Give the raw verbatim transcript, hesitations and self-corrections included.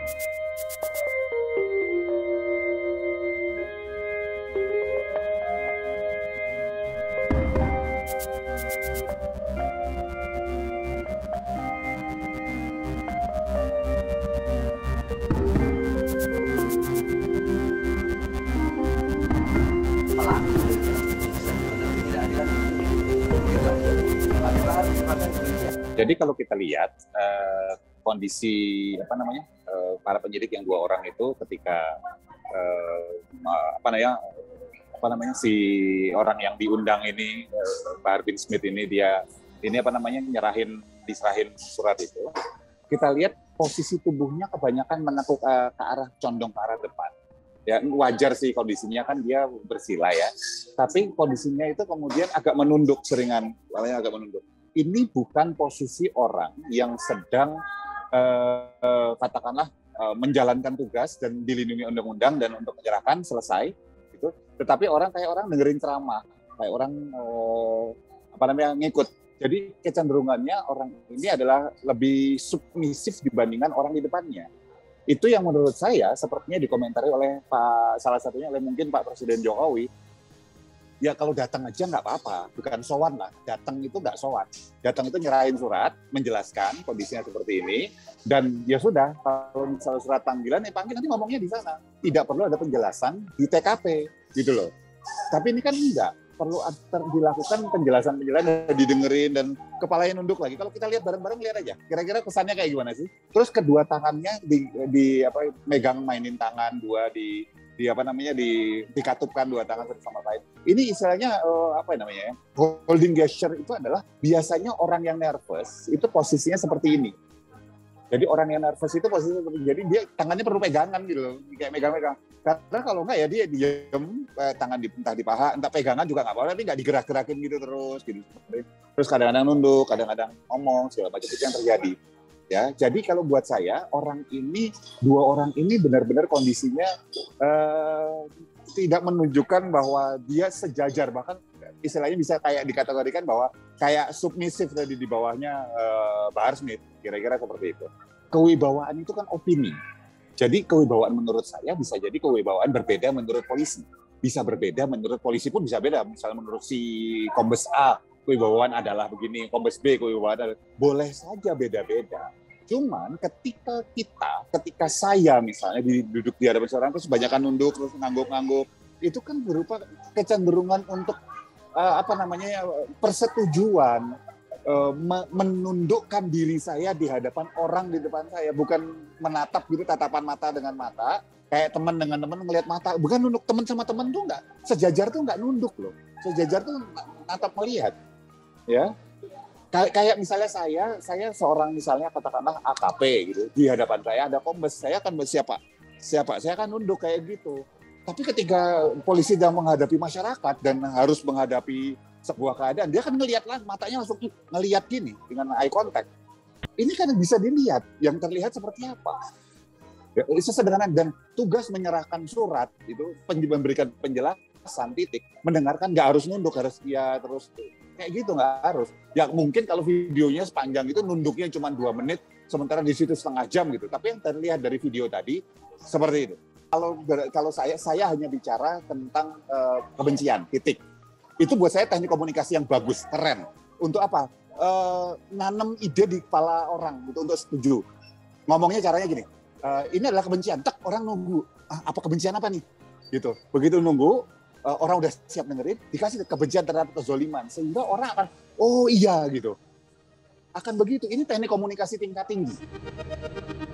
Jadi kalau kita lihat uh, kondisi apa namanya uh, para penyidik yang dua orang itu ketika uh, apa namanya apa namanya si orang yang diundang ini uh, Bahar bin Smith ini dia ini apa namanya nyerahin diserahin surat itu, kita lihat posisi tubuhnya kebanyakan menekuk uh, ke arah condong ke arah depan. Ya wajar sih kondisinya kan dia bersila ya, tapi kondisinya itu kemudian agak menunduk seringan, namanya agak menunduk. Ini bukan posisi orang yang sedang eh, eh, katakanlah eh, menjalankan tugas dan dilindungi undang-undang dan untuk menyerahkan selesai gitu. Tetapi orang kayak orang dengerin ceramah, kayak orang eh, apa namanya ngikut. Jadi kecenderungannya orang ini adalah lebih submisif dibandingkan orang di depannya. Itu yang menurut saya sepertinya dikomentari oleh Pak salah satunya oleh mungkin Pak Presiden Jokowi. Ya kalau datang aja nggak apa-apa, bukan sowan lah. Datang itu nggak sowan. Datang itu nyerahin surat, menjelaskan kondisinya seperti ini, dan ya sudah, kalau misalnya surat panggilan, ya panggil nanti ngomongnya di sana. Tidak perlu ada penjelasan di T K P, gitu loh. Tapi ini kan enggak, perlu dilakukan penjelasan-penjelasan, didengerin, dan kepalanya nunduk lagi. Kalau kita lihat bareng-bareng, lihat aja. Kira-kira kesannya kayak gimana sih? Terus kedua tangannya di, di apa, megang mainin tangan, dua di di apa namanya di dikatupkan dua tangan satu sama lain. Ini istilahnya uh, apa namanya ya? Holding gesture itu adalah biasanya orang yang nervous itu posisinya seperti ini. Jadi orang yang nervous itu posisinya seperti jadi dia tangannya perlu pegangan gitu loh, kayak megang-megang. Karena kalau enggak ya dia diem, eh, tangan di, entah di paha, entah pegangan juga nggak apa-apa, tapi nggak digerak-gerakin gitu terus gitu. Terus kadang-kadang nunduk, kadang-kadang ngomong segala macam itu yang terjadi. Ya, jadi kalau buat saya orang ini dua orang ini benar-benar kondisinya uh, tidak menunjukkan bahwa dia sejajar, bahkan istilahnya bisa kayak dikategorikan bahwa kayak submisif tadi di bawahnya uh, Bahar Smith, kira-kira seperti itu. Kewibawaan itu kan opini. Jadi kewibawaan menurut saya bisa jadi kewibawaan berbeda menurut polisi. Bisa berbeda menurut polisi pun bisa beda. Misalnya menurut si Kombes A, kewibawaan adalah begini, Kombes B, kewibawaan adalah, boleh saja beda-beda. Cuman ketika kita, ketika saya misalnya duduk di hadapan seorang terus kebanyakan nunduk, terus ngangguk-ngangguk, itu kan berupa kecenderungan untuk uh, apa namanya persetujuan, uh, menundukkan diri saya di hadapan orang di depan saya, bukan menatap gitu tatapan mata dengan mata, kayak teman dengan teman ngelihat mata, bukan nunduk teman sama teman tuh enggak, sejajar tuh enggak nunduk loh, sejajar tuh natap melihat, ya. Kayak misalnya saya, saya seorang misalnya katakanlah A K P gitu, di hadapan saya ada kombes, saya akan siapa, siapa, saya akan nunduk kayak gitu. Tapi ketika polisi sedang menghadapi masyarakat dan harus menghadapi sebuah keadaan, dia kan ngelihat lah, matanya langsung ngelihat gini dengan eye contact. Ini kan bisa dilihat, yang terlihat seperti apa. Ya, itu sederhana, dan tugas menyerahkan surat itu memberikan penjelasan titik, mendengarkan nggak harus nunduk, harus ya terus kayak gitu nggak harus. Ya mungkin kalau videonya sepanjang itu nunduknya cuma dua menit, sementara di situ setengah jam gitu. Tapi yang terlihat dari video tadi seperti itu. Kalau kalau saya saya hanya bicara tentang uh, kebencian, titik. Itu buat saya teknik komunikasi yang bagus, keren. Untuk apa? Uh, nanam ide di kepala orang gitu, untuk setuju. Ngomongnya caranya gini. Uh, ini adalah kebencian. Tak orang nunggu. Ah, apa kebencian apa nih? Gitu. Begitu nunggu. Uh, orang udah siap dengerin, dikasih kebencian terhadap kezoliman, sehingga orang akan, oh iya gitu, akan begitu. Ini teknik komunikasi tingkat tinggi.